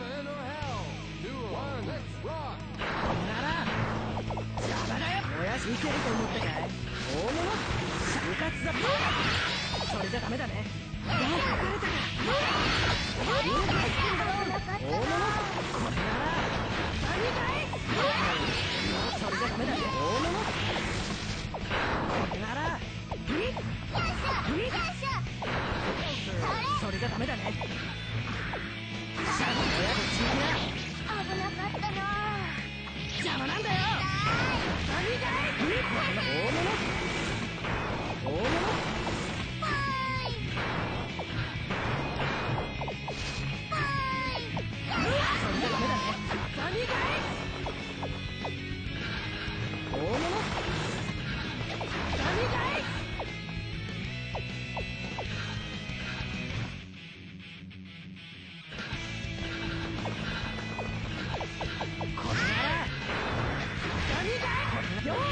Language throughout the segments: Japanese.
いけると思ったかい？大物シャンカツだ。それじゃダメだね。もう書かれたか。大物これなら何かい？それじゃダメだね。大物これならそれじゃダメだね。シャンの親と違うな。 危なかったな。 邪魔なんだよ。何かい？大物大物それじゃダメだね。何かい？大物何かい？これなら何かい？それじゃ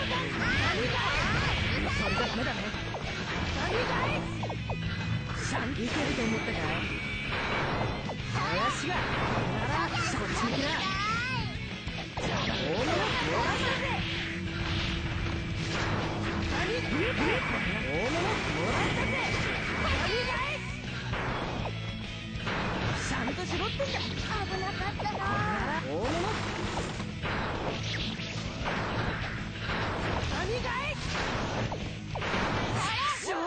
ダメだね。何かい？シャンいけると思ったかい？林がこれならそっち向きな。大物漏らさせ。何？大物漏らさせ。何かい？ちゃんとしろってんだ。 危なかったな。 大物何かい？しょうが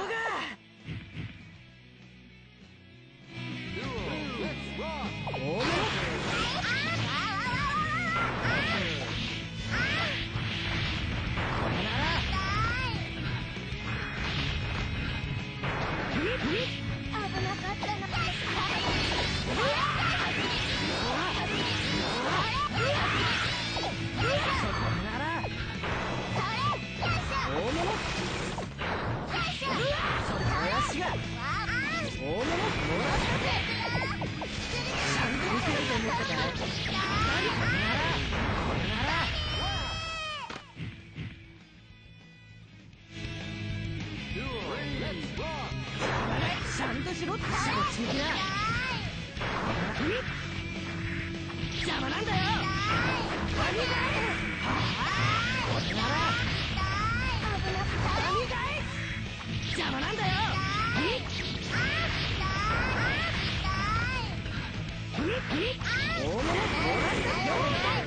大物これなら危なかったな。 ちゃんとしろってそっち向きな。邪魔なんだよ。何かい？これなら何かい？邪魔なんだよ。大物漏らしたよ。